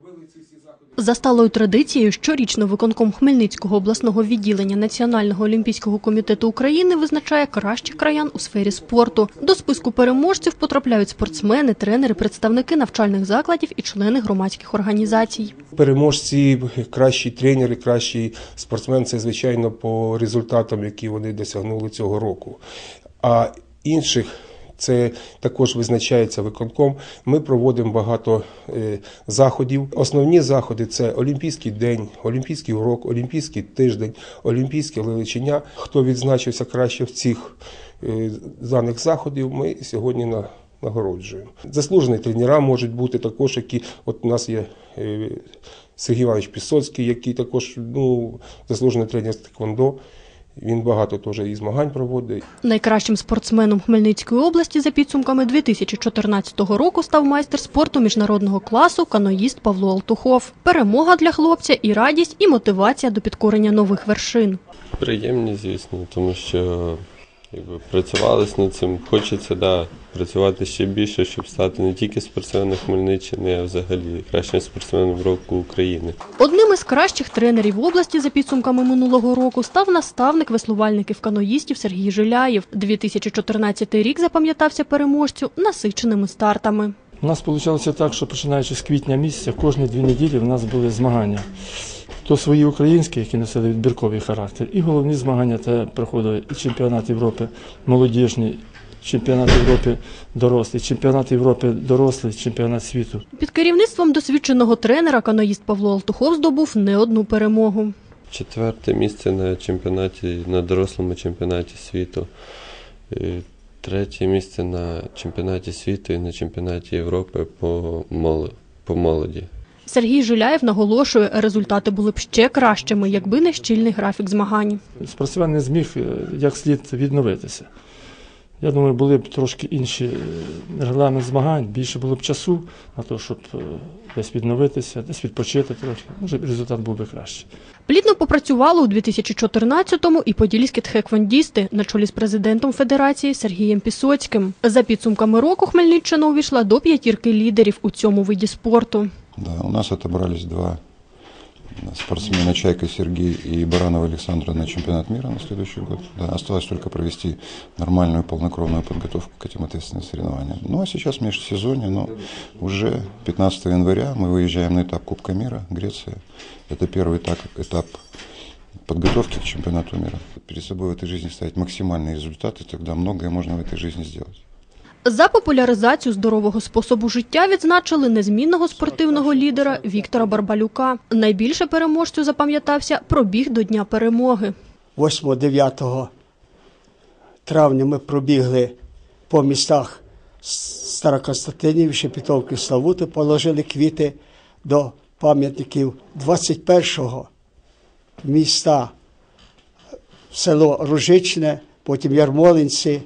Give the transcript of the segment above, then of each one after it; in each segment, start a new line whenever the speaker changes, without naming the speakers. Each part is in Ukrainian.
За сталою традицією, щорічно виконком Хмельницького обласного відділення Національного олімпійського комітету України визначає кращих краян у сфері спорту. До списку переможців потрапляють спортсмени, тренери, представники навчальних закладів і члени громадських організацій.
Переможці, кращі тренери, кращі спортсмени – це, звичайно, по результатам, які вони досягнули цього року. А інших це також визначається виконком. Ми проводимо багато заходів. Основні заходи – це Олімпійський день, Олімпійський урок, Олімпійський тиждень, Олімпійське лелечення. Хто відзначився краще в цих даних заходів, ми сьогодні нагороджуємо. Заслужені тренера можуть бути також, які, от у нас є Сергій Іванович Пісоцький, який також заслужений тренер з тхеквондо. Він багато теж і змагань проводить.
Найкращим спортсменом Хмельницької області за підсумками 2014 року став майстер спорту міжнародного класу, каноїст Павло Алтухов. Перемога для хлопця і радість, і мотивація до підкорення нових вершин.
Приємні, звісно, тому що працювали над цим. Хочеться, працювати ще більше, щоб стати не тільки спортсменом Хмельниччини, а взагалі кращим спортсменом року України.
Одним із кращих тренерів області за підсумками минулого року став наставник веслувальників-каноїстів Сергій Жиляєв. 2014 рік запам'ятався переможцю насиченими стартами.
У нас вийшло так, що починаючи з квітня місяця, кожні 2 неділі в нас були змагання. То свої українські, які носили відбірковий характер, і головні змагання – це проходили і чемпіонат Європи молодіжний, чемпіонат Європи дорослий, чемпіонат Європи дорослий, чемпіонат світу.
Під керівництвом досвідченого тренера каноїст Павло Алтухов здобув не одну перемогу.
4-те місце на дорослому чемпіонаті світу, 3-те місце на чемпіонаті світу і на чемпіонаті Європи по молоді.
Сергій Жиляєв наголошує, результати були б ще кращими, якби не щільний графік змагань.
Спортсмен не зміг як слід відновитися. Я думаю, були б трошки інші регламент змагань, більше було б часу на те, щоб десь відновитися, десь відпочити трохи. Може, результат був би кращий.
Плідно попрацювали у 2014-му і подільські тхеквондісти на чолі з президентом Федерації Сергієм Пісоцьким. За підсумками року Хмельниччина увійшла до 5 лідерів у цьому виді спорту.
Да, у нас отобрались 2 спортсмена, Чайка Сергей и Баранова Александра, на чемпионат мира на следующий год. Да, осталось только провести нормальную полнокровную подготовку к этим ответственным соревнованиям. Ну а сейчас межсезонье, но уже 15 января мы выезжаем на этап Кубка мира, Греция. Это первый этап подготовки к чемпионату мира. Перед собой в этой жизни ставить максимальные результаты, тогда многое можно в этой жизни сделать.
За популяризацію здорового способу життя відзначили незмінного спортивного лідера Віктора Барбалюка. Найбільше переможцю запам'ятався пробіг до Дня перемоги.
8-9 травня ми пробігли по містах Старокостянтинів, Шепетівки, Славути, положили квіти до пам'ятників. 21-го міста село Ружичне, потім Ярмолинці,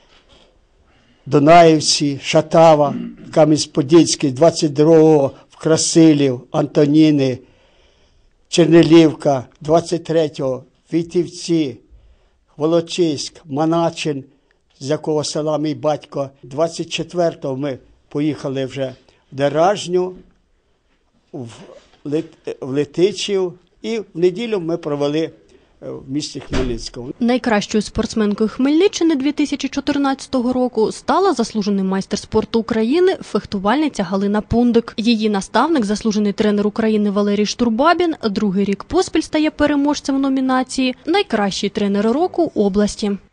Дунаївці, Шатава, Кам'янець-Подільський, 22-го в Красилів, Антоніни, Чернелівка, 23-го Війтівці, Волочиськ, Маначин, з якого села мій батько. 24-го ми поїхали вже в Деражню, в Летичів, і в неділю ми провели в місті Хмельницькому.
Найкращою спортсменкою Хмельниччини 2014 року стала заслужений майстер спорту України фехтувальниця Галина Пундик. Її наставник, заслужений тренер України Валерій Штурбабін, 2-й рік поспіль стає переможцем номінації «Найкращий тренер року області».